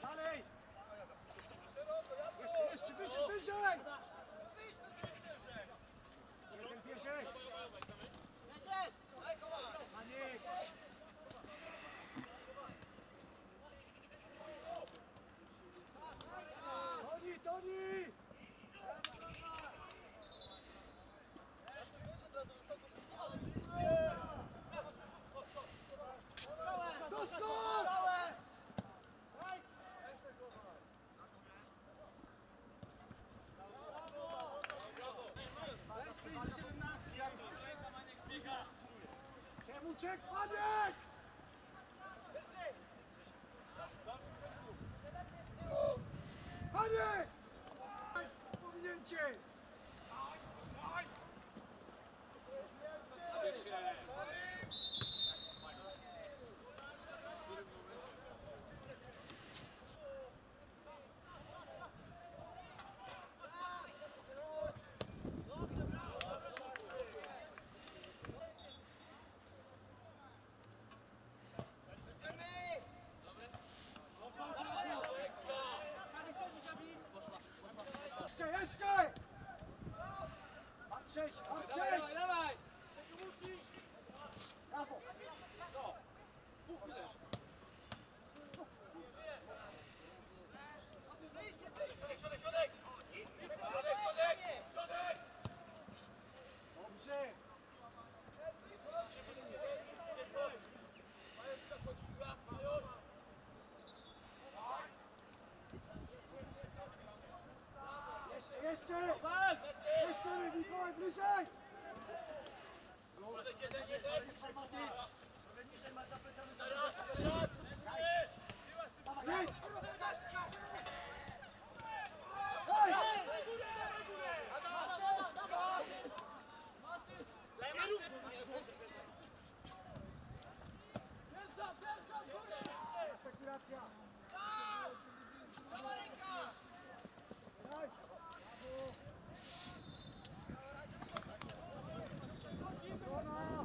Dalej! Jeszcze, wyżej, wyżej! Jeden bierze! Maniek! Toni, Toni! Doskok! Przewódczek, Maniek! Maniek! Powinięcie! Jeszcze! Patrzeć, patrzeć! Dawaj! Brawo! Środek! Dobrze! Jeszcze! Jeszcze, Mikołaj, bliżej! Niżej masz zaplecamy za jedź! Hej! Spekulacja! Prawa ręka! Daj! Bravo!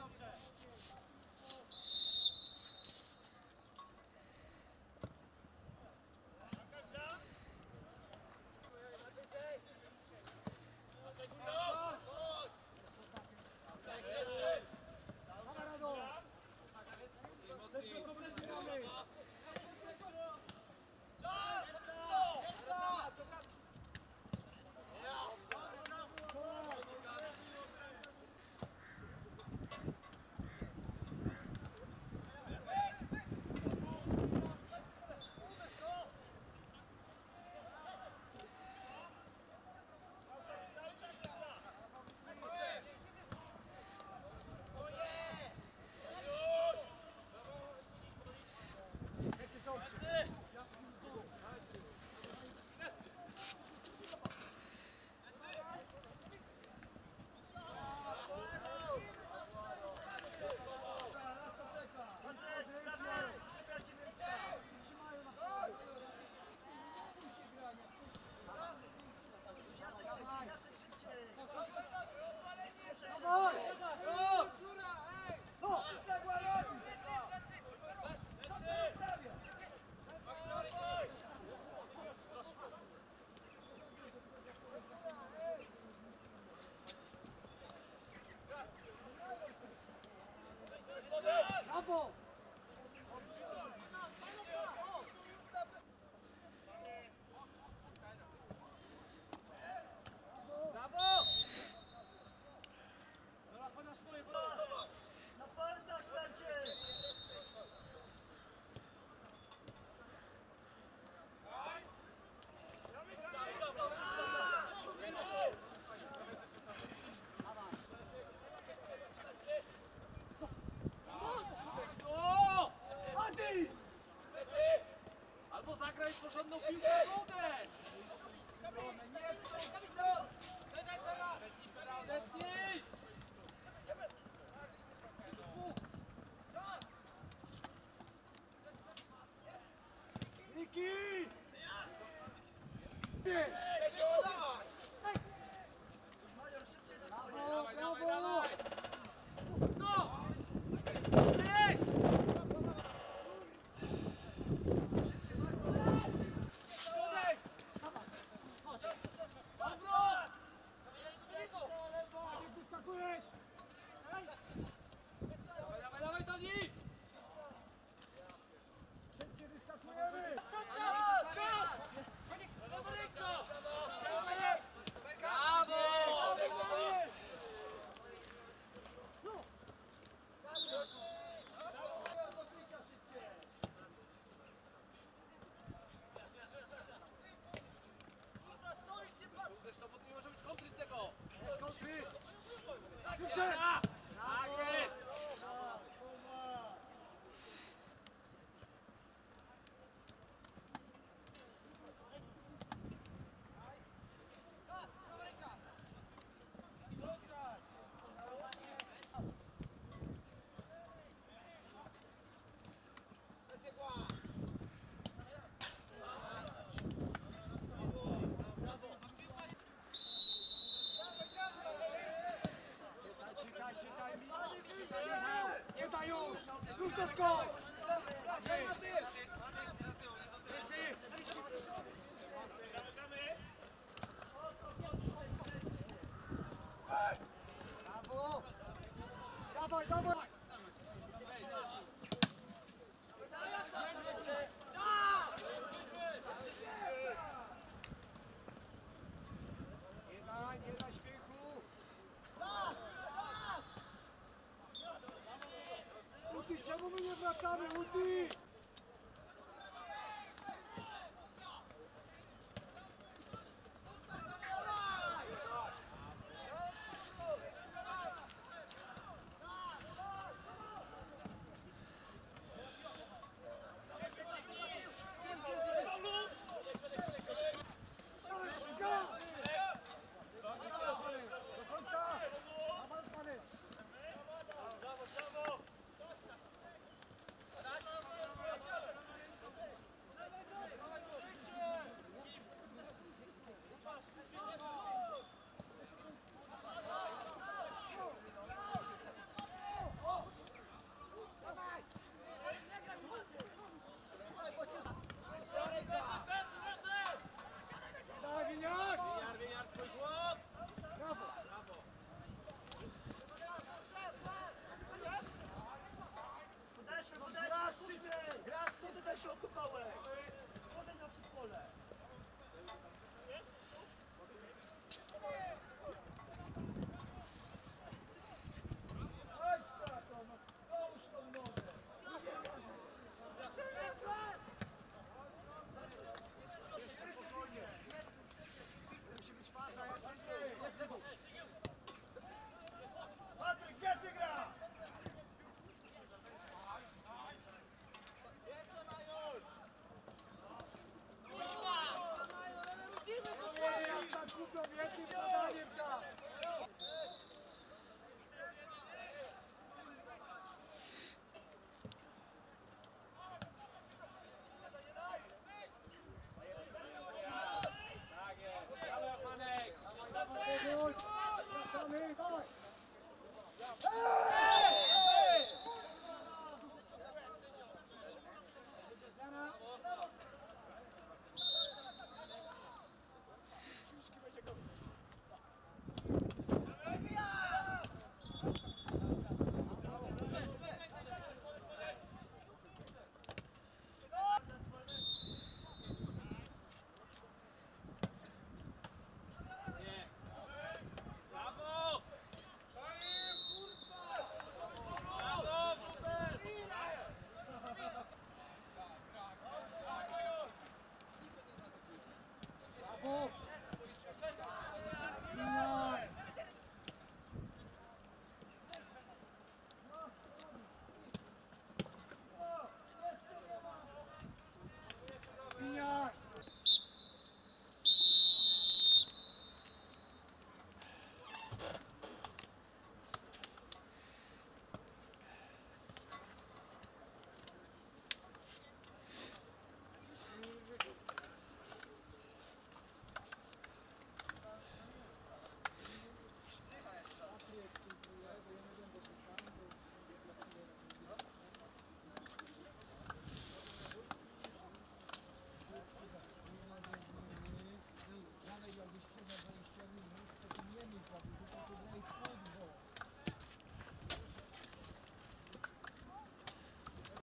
Brawo! Na palcach stańcie! Adi! Albo zagraj porządną piłkę w wodę! Odetnij! Niki! Brawo, brawo! No! Ej! kontry! Tak Wyprzedź! jest! Czytaj! Nie daj już! Już to skocz! Więcej! Brawo! Dawaj! Nie daj śmiechu! Uti, czemu my nie wracamy? Uti! Winiar! Winiar, twój chłop! Brawo! Co ty też się okopałeś? Podejdź na przedpole. Musi być faza, jak jest lewo. Patryk, gdzie ty gra? Ja tam kupią więcej podaniem tam. Tak jest! Brawo, Manek! Wracamy, dawaj! Brawo! Brawo, Hubert! Brawo!